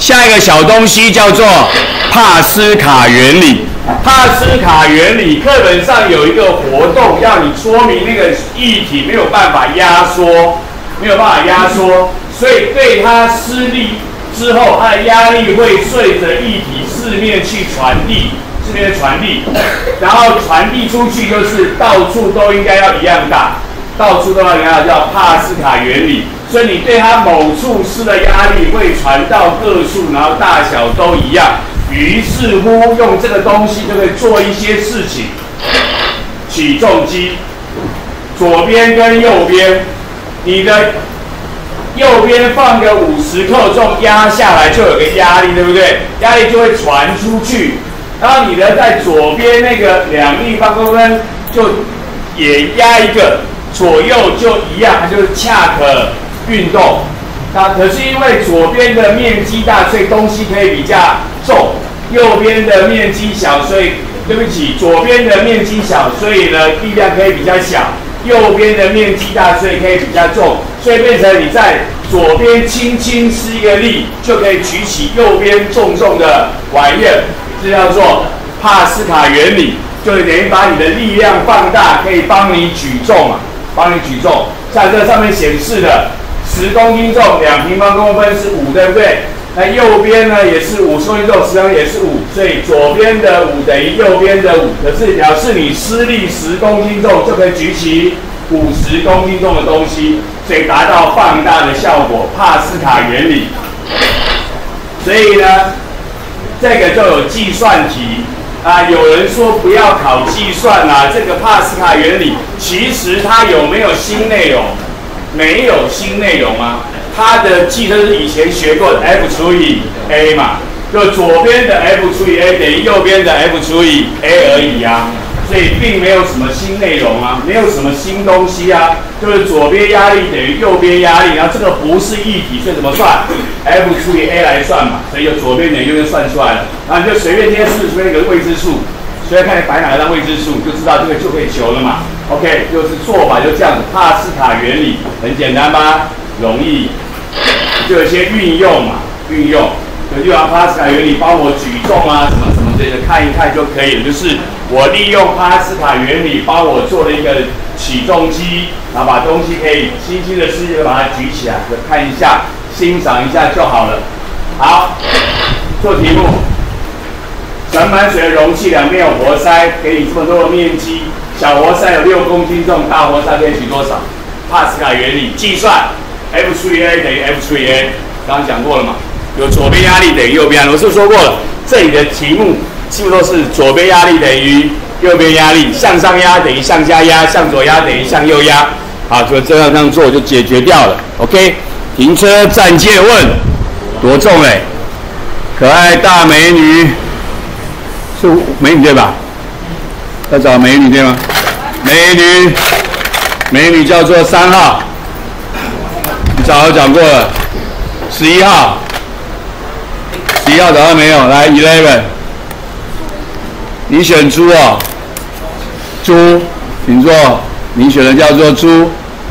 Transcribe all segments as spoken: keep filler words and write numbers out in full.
下一个小东西叫做帕斯卡原理。帕斯卡原理课本上有一个活动，要你说明那个液体没有办法压缩，没有办法压缩，所以对它施力之后，它的压力会顺着液体四面去传递，四面传递，然后传递出去就是到处都应该要一样大，到处都要一样大，叫帕斯卡原理。所以你对它某处施的压力会传到各处，然后大小都一样。于是乎，用这个东西就可以做一些事情。起重机，左边跟右边，你的右边放个五十克重，压下来就有个压力，对不对？压力就会传出去。然后你的在左边那个两立方公分就也压一个，左右就一样，它就是恰可运动。那可是因为左边的面积大，所以东西可以比较重；右边的面积小，所以对不起，左边的面积小，所以呢力量可以比较小；右边的面积大，所以可以比较重。所以变成你在左边轻轻施一个力，就可以举起右边重重的玩意儿，这叫做帕斯卡原理，就等于把你的力量放大，可以帮你举重嘛，帮你举重。像这上面显示的。十公斤重，两平方公分是五，对不对？那右边呢也是五十公斤重，十公斤也是五，所以左边的五等于右边的五。可是表示你施力十公斤重就可以举起五十公斤重的东西，所以达到放大的效果。帕斯卡原理。所以呢，这个就有计算题啊。有人说不要考计算啊，这个帕斯卡原理其实它有没有新内容？没有新内容啊，它的计就是以前学过的 F 除以 A 嘛，就左边的 F 除以 A 等于右边的 F 除以 A 而已啊，所以并没有什么新内容啊，没有什么新东西啊，就是左边压力等于右边压力，然后这个不是液体，所以怎么算 ？F 除以 A 来算嘛，所以就左边等于右边算出来了，然后你就随便贴四，随便一个未知数。所以看你摆哪个当未知数，就知道这个就可以求了嘛。OK， 就是做法就这样子，帕斯卡原理很简单吧？容易，就有一些运用嘛，运用，就用帕斯卡原理帮我举重啊，什么什么这个看一看就可以了。就是我利用帕斯卡原理帮我做了一个起重机，然后把东西可以轻轻的施力把它举起来，就看一下，欣赏一下就好了。好，做题目。盛满水的容器两边有活塞，给你这么多的面积。小活塞有六公斤重，大活塞可以举多少？帕斯卡原理计算 ，F 除以 A 等于 F 除以 A， 刚刚讲过了嘛？有左边压力等于右边压力，我是不是说过了？这里的题目基本都是左边压力等于右边压力，向上压等于向下压，向左压等于向右压。好，就这样这样做就解决掉了。OK， 停车暂借问，多重嘞？可爱大美女。是美女对吧？要找美女对吗？美女，美女叫做三号，你早就讲过了。十一号，十一号找到没有？来 eleven， 你选猪哦，猪，请坐。你选的叫做猪。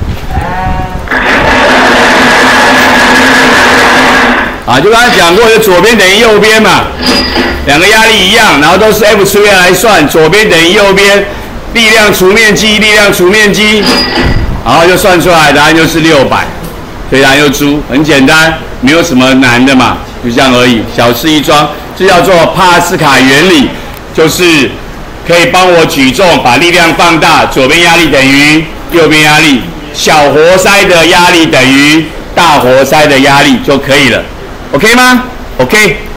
啊，就刚才讲过，就左边等于右边嘛。两个压力一样，然后都是 F 除以 A 来算，左边等于右边，力量除面积，力量除面积，然后就算出来，答案就是六百。所以答案就猪，很简单，没有什么难的嘛，就这样而已，小事一桩。这叫做帕斯卡原理，就是可以帮我举重，把力量放大，左边压力等于右边压力，小活塞的压力等于大活塞的压力就可以了 ，OK 吗 ？OK。